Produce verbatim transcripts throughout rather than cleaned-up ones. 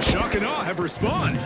shock and awe have respawned.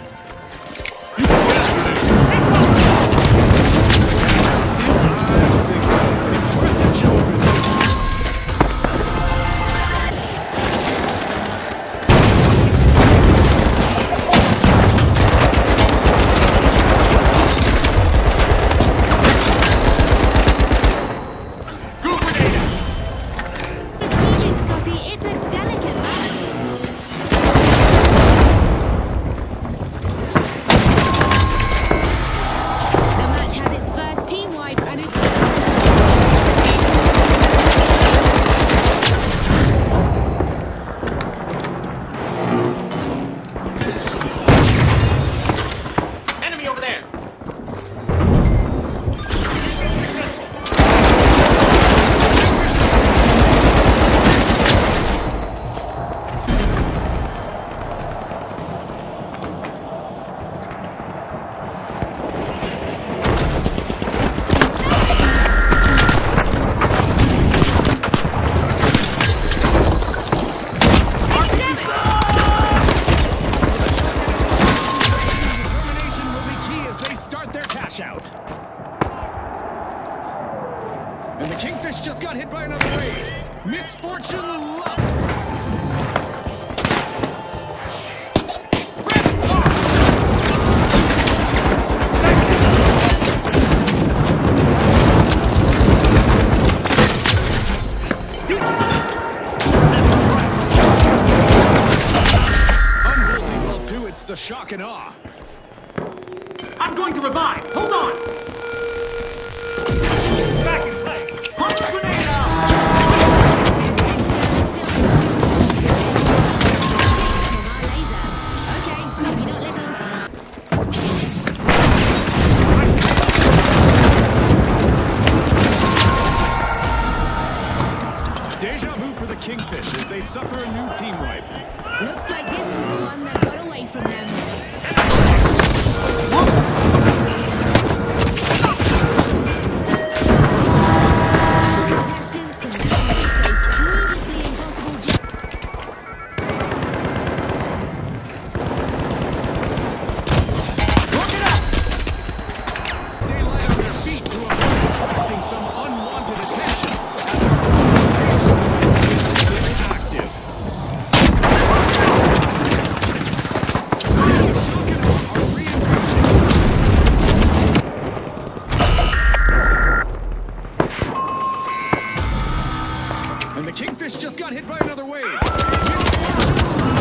Out. And the Kingfish just got hit by another wave. Misfortune luck. Unbolting ball two, it's the shock and awe. I'm going to revive! Hold on! Back in play! Pump grenade out! Okay, maybe not little. Deja vu for the Kingfish as they suffer a new team wipe. Looks like this was the one that got away from them. And the Kingfish just got hit by another wave.